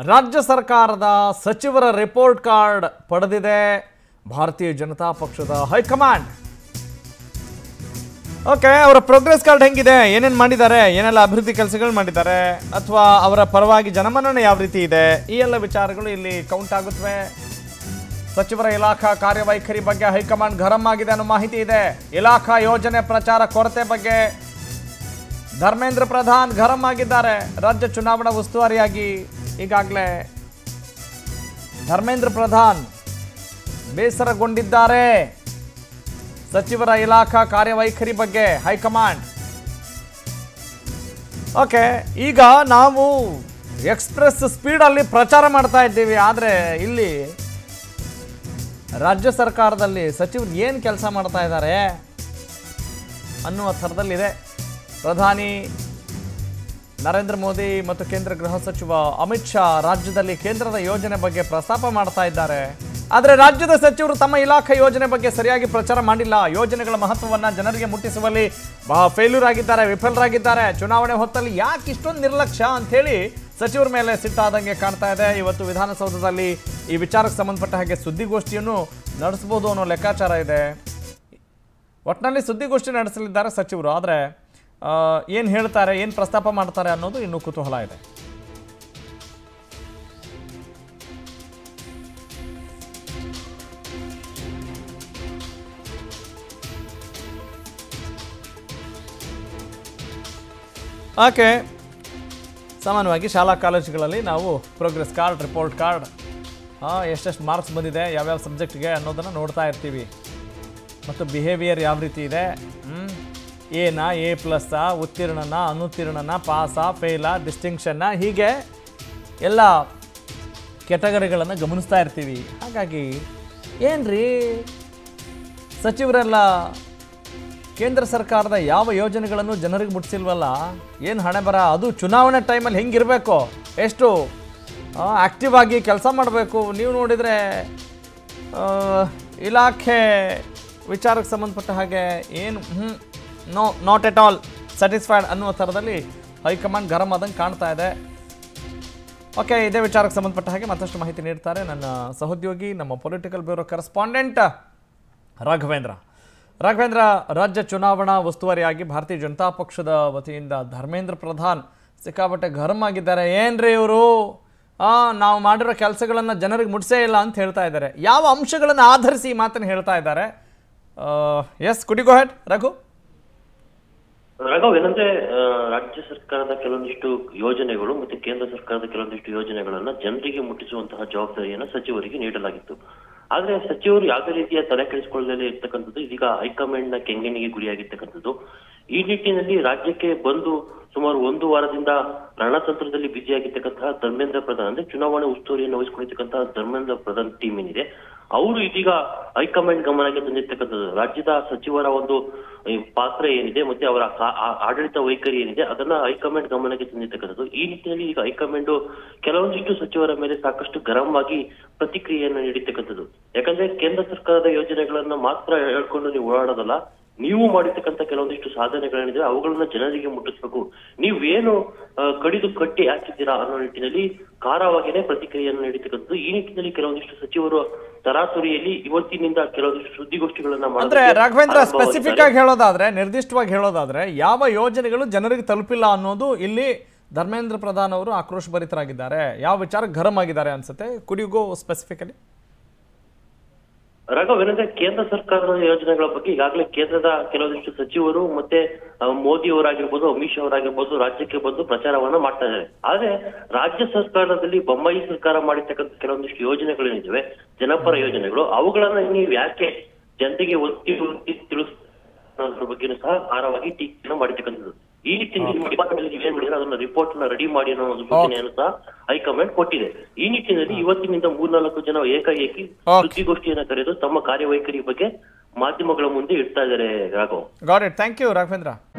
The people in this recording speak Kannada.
ರಾಜ್ಯ ಸರ್ಕಾರದ ಸಚಿವರ ರಿಪೋರ್ಟ್ ಕಾರ್ಡ್ ಪಡೆದಿದೆ ಭಾರತೀಯ ಜನತಾ ಪಕ್ಷದ ಹೈಕಮಾಂಡ್. ಓಕೆ, ಅವರ ಪ್ರೋಗ್ರೆಸ್ ಕಾರ್ಡ್ ಹೆಂಗಿದೆ, ಏನೇನು ಮಾಡಿದ್ದಾರೆ, ಏನೆಲ್ಲ ಅಭಿವೃದ್ಧಿ ಕೆಲಸಗಳು ಮಾಡಿದ್ದಾರೆ, ಅಥವಾ ಅವರ ಪರವಾಗಿ ಜನಮನ್ನಣೆ ಯಾವ ರೀತಿ ಇದೆ, ಈ ಎಲ್ಲ ವಿಚಾರಗಳು ಇಲ್ಲಿ ಕೌಂಟ್ ಆಗುತ್ತವೆ. ಸಚಿವರ ಇಲಾಖಾ ಕಾರ್ಯವೈಖರಿ ಬಗ್ಗೆ ಹೈಕಮಾಂಡ್ ಗರಂ ಆಗಿದೆ ಅನ್ನೋ ಮಾಹಿತಿ ಇದೆ. ಇಲಾಖಾ ಯೋಜನೆ ಪ್ರಚಾರ ಕೊರತೆ ಬಗ್ಗೆ ಧರ್ಮೇಂದ್ರ ಪ್ರಧಾನ್ ಗರಂ ಆಗಿದ್ದಾರೆ. ರಾಜ್ಯ ಚುನಾವಣಾ ಉಸ್ತುವಾರಿಯಾಗಿ ಈಗಾಗಲೇ ಧರ್ಮೇಂದ್ರ ಪ್ರಧಾನ್ ಬೇಸರಗೊಂಡಿದ್ದಾರೆ. ಸಚಿವರ ಇಲಾಖಾ ಕಾರ್ಯವೈಖರಿ ಬಗ್ಗೆ ಹೈಕಮಾಂಡ್. ಓಕೆ, ಈಗ ನಾವು ಎಕ್ಸ್ಪ್ರೆಸ್ ಸ್ಪೀಡಲ್ಲಿ ಪ್ರಚಾರ ಮಾಡ್ತಾ ಇದ್ದೀವಿ, ಆದರೆ ಇಲ್ಲಿ ರಾಜ್ಯ ಸರ್ಕಾರದಲ್ಲಿ ಸಚಿವರು ಏನು ಕೆಲಸ ಮಾಡ್ತಾ ಇದ್ದಾರೆ ಅನ್ನುವ ಥರದಲ್ಲಿದೆ. ಪ್ರಧಾನಿ ನರೇಂದ್ರ ಮೋದಿ ಮತ್ತು ಕೇಂದ್ರ ಗೃಹ ಸಚಿವ ಅಮಿತ್ ಶಾ ರಾಜ್ಯದಲ್ಲಿ ಕೇಂದ್ರದ ಯೋಜನೆ ಬಗ್ಗೆ ಪ್ರಸ್ತಾಪ ಮಾಡ್ತಾ ಇದ್ದಾರೆ. ಆದರೆ ರಾಜ್ಯದ ಸಚಿವರು ತಮ್ಮ ಇಲಾಖೆ ಯೋಜನೆ ಬಗ್ಗೆ ಸರಿಯಾಗಿ ಪ್ರಚಾರ ಮಾಡಿಲ್ಲ. ಯೋಜನೆಗಳ ಮಹತ್ವವನ್ನು ಜನರಿಗೆ ಮುಟ್ಟಿಸುವಲ್ಲಿ ಫೇಲ್ಯೂರ್ ಆಗಿದ್ದಾರೆ, ವಿಫಲರಾಗಿದ್ದಾರೆ. ಚುನಾವಣೆ ಹೊತ್ತಲ್ಲಿ ಯಾಕೆ ಇಷ್ಟೊಂದು ನಿರ್ಲಕ್ಷ್ಯ ಅಂಥೇಳಿ ಸಚಿವರ ಮೇಲೆ ಸಿಟ್ಟಾದಂಗೆ ಕಾಣ್ತಾ ಇದೆ. ಇವತ್ತು ವಿಧಾನಸೌಧದಲ್ಲಿ ಈ ವಿಚಾರಕ್ಕೆ ಸಂಬಂಧಪಟ್ಟ ಹಾಗೆ ಸುದ್ದಿಗೋಷ್ಠಿಯನ್ನು ನಡೆಸಬಹುದು ಅನ್ನೋ ಲೆಕ್ಕಾಚಾರ ಇದೆ. ಒಟ್ಟಿನಲ್ಲಿ ಸುದ್ದಿಗೋಷ್ಠಿ ನಡೆಸಲಿದ್ದಾರೆ ಸಚಿವರು, ಆದರೆ ಏನು ಹೇಳ್ತಾರೆ, ಏನು ಪ್ರಸ್ತಾಪ ಮಾಡ್ತಾರೆ ಅನ್ನೋದು ಇನ್ನೂ ಕುತೂಹಲ ಇದೆ. ಓಕೆ, ಸಾಮಾನ್ಯವಾಗಿ ಶಾಲಾ ಕಾಲೇಜುಗಳಲ್ಲಿ ನಾವು ಪ್ರೋಗ್ರೆಸ್ ಕಾರ್ಡ್, ರಿಪೋರ್ಟ್ ಕಾರ್ಡ್, ಎಷ್ಟೆಷ್ಟು ಮಾರ್ಕ್ಸ್ ಬಂದಿದೆ ಯಾವ್ಯಾವ ಸಬ್ಜೆಕ್ಟ್ಗೆ ಅನ್ನೋದನ್ನು ನೋಡ್ತಾ ಇರ್ತೀವಿ. ಮತ್ತು ಬಿಹೇವಿಯರ್ ಯಾವ ರೀತಿ ಇದೆ, ಎನಾ, A+, ಉತ್ತೀರ್ಣನ, ಅನುತ್ತೀರ್ಣನ, ಪಾಸಾ, ಫೇಲಾ, ಡಿಸ್ಟಿಂಕ್ಷನ್ನ, ಹೀಗೆ ಎಲ್ಲ ಕೆಟಗರಿಗಳನ್ನು ಗಮನಿಸ್ತಾ ಇರ್ತೀವಿ. ಹಾಗಾಗಿ ಏನ್ರಿ ಸಚಿವರೆಲ್ಲ ಕೇಂದ್ರ ಸರ್ಕಾರದ ಯಾವ ಯೋಜನೆಗಳನ್ನು ಜನರಿಗೆ ಮುಟ್ಟಿಸಿಲ್ವಲ್ಲ, ಏನು ಹಣೆ ಬರ, ಅದು ಚುನಾವಣೆ ಟೈಮಲ್ಲಿ ಹೆಂಗಿರಬೇಕು, ಎಷ್ಟು ಆ್ಯಕ್ಟಿವ್ ಆಗಿ ಕೆಲಸ ಮಾಡಬೇಕು. ನೀವು ನೋಡಿದರೆ ಇಲಾಖೆ ವಿಚಾರಕ್ಕೆ ಸಂಬಂಧಪಟ್ಟ ಹಾಗೆ ಏನು ನಾಟ್ ಎಟ್ ಆಲ್ ಸ್ಯಾಟಿಸ್ಫೈಡ್ ಅನ್ನುವ ಥರದಲ್ಲಿ ಹೈಕಮಾಂಡ್ ಗರಂ ಆದಂಗೆ ಕಾಣ್ತಾ ಇದೆ. ಓಕೆ, ಇದೇ ವಿಚಾರಕ್ಕೆ ಸಂಬಂಧಪಟ್ಟ ಹಾಗೆ ಮತ್ತಷ್ಟು ಮಾಹಿತಿ ನೀಡ್ತಾರೆ ನನ್ನ ಸಹೋದ್ಯೋಗಿ, ನಮ್ಮ ಪೊಲಿಟಿಕಲ್ ಬ್ಯೂರೋ ಕರೆಸ್ಪಾಂಡೆಂಟ್ ರಾಘವೇಂದ್ರ. ರಾಜ್ಯ ಚುನಾವಣಾ ಉಸ್ತುವಾರಿಯಾಗಿ ಭಾರತೀಯ ಜನತಾ ಪಕ್ಷದ ವತಿಯಿಂದ ಧರ್ಮೇಂದ್ರ ಪ್ರಧಾನ್ ಸಿಕ್ಕಾಪಟ್ಟೆ ಗರಂ ಆಗಿದ್ದಾರೆ. ಏನ್ರಿ ಇವರು ನಾವು ಮಾಡಿರೋ ಕೆಲಸಗಳನ್ನು ಜನರಿಗೆ ಮುಟ್ಸೇ ಇಲ್ಲ ಅಂತ ಹೇಳ್ತಾ ಇದ್ದಾರೆ. ಯಾವ ಅಂಶಗಳನ್ನು ಆಧರಿಸಿ ಈ ಮಾತನ್ನು ಹೇಳ್ತಾ ಇದ್ದಾರೆ? Yes, could you go ahead Raghu? Raghav, ಏನಂದ್ರೆ ರಾಜ್ಯ ಸರ್ಕಾರದ ಕೆಲವೊಂದಿಷ್ಟು ಯೋಜನೆಗಳು ಮತ್ತೆ ಕೇಂದ್ರ ಸರ್ಕಾರದ ಕೆಲವೊಂದಿಷ್ಟು ಯೋಜನೆಗಳನ್ನ ಜನರಿಗೆ ಮುಟ್ಟಿಸುವಂತಹ ಜವಾಬ್ದಾರಿಯನ್ನ ಸಚಿವರಿಗೆ ನೀಡಲಾಗಿತ್ತು. ಆದ್ರೆ ಸಚಿವರು ಯಾವುದೇ ರೀತಿಯ ತಲೆ ಕೆಡಿಸಿಕೊಳ್ಳದೆ ಇರ್ತಕ್ಕಂಥದ್ದು ಇದೀಗ ಹೈಕಮಾಂಡ್ ನ ಕೆಂಗಣ್ಣಿಗೆ ಗುರಿಯಾಗಿರ್ತಕ್ಕಂಥದ್ದು. ಈ ನಿಟ್ಟಿನಲ್ಲಿ ರಾಜ್ಯಕ್ಕೆ ಬಂದು ಸುಮಾರು ಒಂದು ವಾರದಿಂದ ರಣತಂತ್ರದಲ್ಲಿ ಬ್ಯುಸಿಯಾಗಿರ್ತಕ್ಕಂತಹ ಧರ್ಮೇಂದ್ರ ಪ್ರಧಾನ್, ಅಂದ್ರೆ ಚುನಾವಣೆ ಉಸ್ತುವಾರಿಯನ್ನು ವಹಿಸಿಕೊಂಡಿರ್ತಕ್ಕಂತಹ ಧರ್ಮೇಂದ್ರ ಪ್ರಧಾನ್ ಟೀಮ್ ಏನಿದೆ, ಅವರು ಇದೀಗ ಹೈಕಮಾಂಡ್ ಗಮನಕ್ಕೆ ತಂದಿರ್ತಕ್ಕಂಥದ್ದು ರಾಜ್ಯದ ಸಚಿವರ ಒಂದು ಪಾತ್ರ ಏನಿದೆ ಮತ್ತೆ ಅವರ ಆಡಳಿತ ವೈಖರಿ ಏನಿದೆ ಅದನ್ನ ಹೈಕಮಾಂಡ್ ಗಮನಕ್ಕೆ ತಂದಿರ್ತಕ್ಕಂಥದ್ದು. ಈ ನಿಟ್ಟಿನಲ್ಲಿ ಈಗ ಹೈಕಮಾಂಡ್ ಕೆಲವೊಂದಿಷ್ಟು ಸಚಿವರ ಮೇಲೆ ಸಾಕಷ್ಟು ಗರಂ ಆಗಿ ಪ್ರತಿಕ್ರಿಯೆಯನ್ನು ನೀಡಿರ್ತಕ್ಕಂಥದ್ದು. ಯಾಕಂದ್ರೆ ಕೇಂದ್ರ ಸರ್ಕಾರದ ಯೋಜನೆಗಳನ್ನ ಮಾತ್ರ ಹೇಳ್ಕೊಂಡು ನೀವು ಓಡಾಡೋದಲ್ಲ, ನೀವು ಮಾಡಿರ್ತಕ್ಕಂಥ ಕೆಲವೊಂದಿಷ್ಟು ಸಾಧನೆಗಳೇನಿದೆ ಅವುಗಳನ್ನ ಜನರಿಗೆ ಮುಟ್ಟಿಸ್ಬೇಕು. ನೀವೇನು ಕಡಿದು ಕಟ್ಟಿ ಹಾಕಿದ್ದೀರಾ ಅನ್ನೋ ನಿಟ್ಟಿನಲ್ಲಿ ಖಾರವಾಗಿನೇ ಪ್ರತಿಕ್ರಿಯೆಯನ್ನು ನೀಡಿರ್ತಕ್ಕಂಥದ್ದು. ಈ ನಿಟ್ಟಿನಲ್ಲಿ ಕೆಲವೊಂದಿಷ್ಟು ಸಚಿವರು ತರಾತುರಿಯಲ್ಲಿ ಇವತ್ತಿನಿಂದ ಕೆಲವೊಂದಿಷ್ಟು ಸುದ್ದಿಗೋಷ್ಠಿಗಳನ್ನ ಮಾಡಿದ್ರೆ ರಾಘವೇಂದ್ರ, ಸ್ಪೆಸಿಫಿಕ್ ಆಗಿ ಹೇಳೋದಾದ್ರೆ, ನಿರ್ದಿಷ್ಟವಾಗಿ ಹೇಳೋದಾದ್ರೆ, ಯಾವ ಯೋಜನೆಗಳು ಜನರಿಗೆ ತಲುಪಿಲ್ಲ ಅನ್ನೋದು ಇಲ್ಲಿ ಧರ್ಮೇಂದ್ರ ಪ್ರಧಾನ್ ಅವರು ಆಕ್ರೋಶಭರಿತರಾಗಿದ್ದಾರೆ. ಯಾವ ವಿಚಾರ ಗರಂ ಆಗಿದ್ದಾರೆ ಅನ್ಸುತ್ತೆ? Could you go specifically? Raghav, ಏನಂದ್ರೆ ಕೇಂದ್ರ ಸರ್ಕಾರದ ಯೋಜನೆಗಳ ಬಗ್ಗೆ ಈಗಾಗಲೇ ಕೇಂದ್ರದ ಕೆಲವೊಂದಿಷ್ಟು ಸಚಿವರು ಮತ್ತೆ ಮೋದಿ ಅವರಾಗಿರ್ಬೋದು, ಅಮಿತ್ ಶಾ ಅವರಾಗಿರ್ಬೋದು ರಾಜ್ಯಕ್ಕೆ ಬಂದು ಪ್ರಚಾರವನ್ನ ಮಾಡ್ತಾ ಇದ್ದಾರೆ. ಆದ್ರೆ ರಾಜ್ಯ ಸರ್ಕಾರದಲ್ಲಿ ಬೊಮ್ಮಾಯಿ ಸರ್ಕಾರ ಮಾಡಿರ್ತಕ್ಕಂಥ ಕೆಲವೊಂದಿಷ್ಟು ಯೋಜನೆಗಳೇನಿವೆ, ಜನಪರ ಯೋಜನೆಗಳು, ಅವುಗಳನ್ನ ನೀವು ಯಾಕೆ ಜನತೆಗೆ ಒತ್ತಿ ತಿಳಿಸೋದ್ರ ಬಗ್ಗೆನೂ ಸಹ ಖಾರವಾಗಿ ಟೀಕೆಯನ್ನು ಮಾಡಿರ್ತಕ್ಕಂಥದ್ದು. ಈ ನಿಟ್ಟಿನಲ್ಲಿ ಡಿಪಾರ್ಟ್ಮೆಂಟ್ ಏನ್ ಮಾಡಿದ್ರೆ ಅದನ್ನ ರಿಪೋರ್ಟ್ ನ ರೆಡಿ ಮಾಡಿ ಅನ್ನೋ ಒಂದು ಸೂಚನೆಯನ್ನು ಸಹ ಹೈಕಮಾಂಡ್ ಕೊಟ್ಟಿದೆ. ಈ ನಿಟ್ಟಿನಲ್ಲಿ ಇವತ್ತಿನಿಂದ 3-4 ಜನ ಏಕಾಏಕಿ ಸುದ್ದಿಗೋಷ್ಠಿಯನ್ನು ಕರೆದು ತಮ್ಮ ಕಾರ್ಯವೈಖರಿ ಬಗ್ಗೆ ಮಾಧ್ಯಮಗಳ ಮುಂದೆ ಇಡ್ತಾ ಇದ್ದಾರೆ. Raghav, got it. Thank you Raghavendra.